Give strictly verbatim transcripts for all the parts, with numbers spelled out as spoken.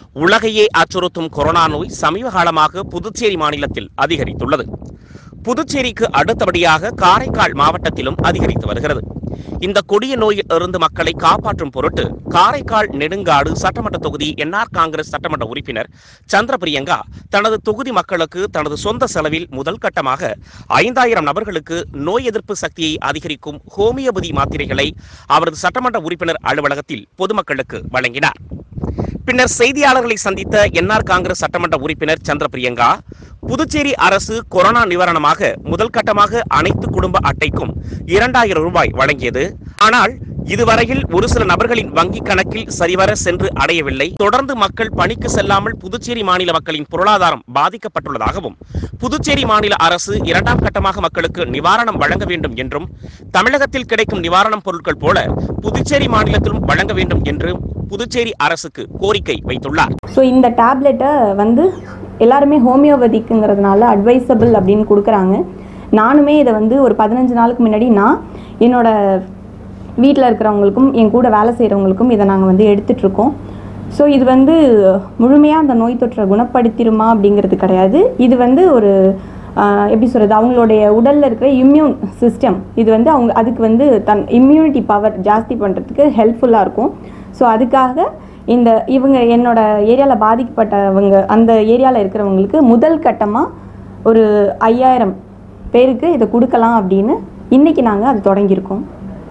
உலகையே அச்சுறுத்தும் கொரோனா நோய் சமீப காலமாக புதுச்சேரி மாநிலத்தில் அதிகரித்துள்ளது. புதுச்சேரிக்கு அடுத்தபடியாக காரைக்கால் மாவட்டத்திலும் அதிகரித்து வருகிறது. இந்த கொடிய நோயில் இருந்து மக்களை காப்பாற்றும் பொருட்டு காரைக்கால் நெடுங்காடு சட்டமன்ற தொகுதி என்ஆர் காங்கிரஸ் சட்டமன்ற உறுப்பினர் சந்திரபிரியங்கா தனது தொகுதி மக்களுக்கு தனது சொந்த செலவில் முதல் கட்டமாக ஐந்தாயிரம் நபர்களுக்கு நோய் எதிர்ப்பு சக்தியை அதிகரிக்கும் ஹோமியோபதி மாத்திரைகளை அவரது சட்டமன்ற உறுப்பினர் அலுவலகத்தில் பொதுமக்களுக்கு வழங்கினார். பின்னர் செய்தியாளர்களை சந்தித்த என்ஆர் காங்கிரஸ் சட்டமன்ற உறுப்பினர் சந்திரபிரியங்கா, புதுச்சேரி அரசு கொரோனா நிவாரணமாக முதல் கட்டமாக அனைத்து குடும்ப அட்டைக்கும் இரண்டாயிரம் ரூபாய் வழங்கியது. ஆனால் இதுவரையில் ஒரு சில நபர்களின் வங்கி கணக்கில் சரிவர சென்று அடையவில்லை. தொடர்ந்து மக்கள் பணிக்கு செல்லாமல் புதுச்சேரி மாநில மக்களின் பொருளாதாரம் பாதிக்கப்பட்டுள்ளதாகவும், புதுச்சேரி மாநில அரசு இரண்டாம் கட்டமாக மக்களுக்கு நிவாரணம் வழங்க வேண்டும் என்றும், தமிழகத்தில் கிடைக்கும் நிவாரணப் பொருட்கள் போல புதுச்சேரி மாநிலத்திலும் வழங்க வேண்டும் என்று புதுச்சேரி அரசுக்கு கோரிக்கை வைத்துள்ளார். ஸோ இந்த டேப்லெட்டை வந்து எல்லாருமே ஹோமியோபதிக்குங்கிறதுனால அட்வைசபிள் அப்படின்னு கொடுக்குறாங்க. நானுமே இதை வந்து ஒரு பதினஞ்சு நாளுக்கு முன்னாடி நான் என்னோட வீட்டில் இருக்கிறவங்களுக்கும் என் கூட வேலை செய்கிறவங்களுக்கும் இதை நாங்கள் வந்து எடுத்துகிட்ருக்கோம். ஸோ இது வந்து முழுமையாக அந்த நோய் தொற்றை குணப்படுத்திடுமா அப்படிங்கிறது கிடையாது. இது வந்து ஒரு எப்படி சொல்கிறது, அவங்களுடைய உடலில் இருக்கிற இம்யூன் சிஸ்டம் இது வந்து அவங்க அதுக்கு வந்து தன் இம்யூனிட்டி பவர் ஜாஸ்தி பண்ணுறதுக்கு ஹெல்ப்ஃபுல்லாக இருக்கும். ஸோ அதுக்காக இந்த இவங்க என்னோட ஏரியாவில் பாதிக்கப்பட்டவங்க அந்த ஏரியாவில் இருக்கிறவங்களுக்கு முதல் கட்டமாக ஒரு ஐயாயிரம் பேருக்கு இதை கொடுக்கலாம் அப்படின்னு இன்றைக்கி நாங்கள் அது தொடங்கியிருக்கோம்.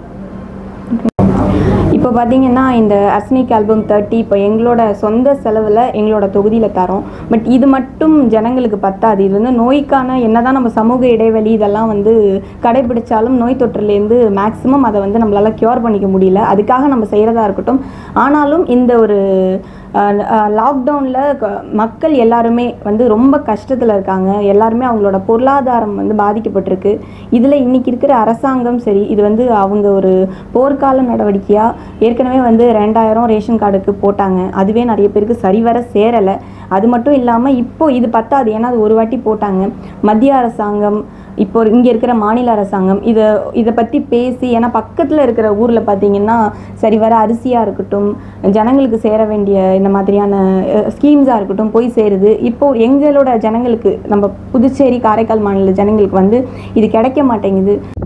இப்போ பார்த்தீங்கன்னா இந்த அஸ்னிக் ஆல்பம் தேர்ட்டி இப்போ எங்களோட சொந்த செலவில் எங்களோட தொகுதியில் தரோம். பட் இது மட்டும் ஜனங்களுக்கு பத்தாது. இது வந்து நோய்க்கான என்ன தான் நம்ம சமூக இடைவெளி இதெல்லாம் வந்து கடைபிடிச்சாலும் நோய் தொற்றுலேருந்து மேக்ஸிமம் அதை வந்து நம்மளால் க்யூர் பண்ணிக்க முடியல. அதுக்காக நம்ம செய்கிறதா இருக்கட்டும். ஆனாலும் இந்த ஒரு லாக்டவுனில் மக்கள் எல்லாருமே வந்து ரொம்ப கஷ்டத்தில் இருக்காங்க. எல்லாருமே அவங்களோட பொருளாதாரம் வந்து பாதிக்கப்பட்டிருக்கு. இதில் இன்றைக்கி இருக்கிற அரசாங்கம் சரி, இது வந்து அவங்க ஒரு போர்க்கால நடவடிக்கையாக ஏற்கனவே வந்து ரெண்டாயிரம் ரேஷன் கார்டுக்கு போட்டாங்க. அதுவே நிறைய பேருக்கு சரிவர சேரலை. அது மட்டும் இல்லாமல் இப்போது இது பத்தாது. ஏன்னா அது ஒரு வாட்டி போட்டாங்க. மத்திய அரசாங்கம் இப்போ இங்கே இருக்கிற மாநில அரசாங்கம் இதை இதை பற்றி பேசி, ஏன்னா பக்கத்தில் இருக்கிற ஊரில் பார்த்திங்கன்னா சரிவர அரிசியாக இருக்கட்டும், ஜனங்களுக்கு சேர வேண்டிய இந்த மாதிரியான ஸ்கீம்ஸாக இருக்கட்டும் போய் சேருது. இப்போது எங்களோட ஜனங்களுக்கு, நம்ம புதுச்சேரி காரைக்கால் மாநில ஜனங்களுக்கு வந்து இது கிடைக்க மாட்டேங்குது.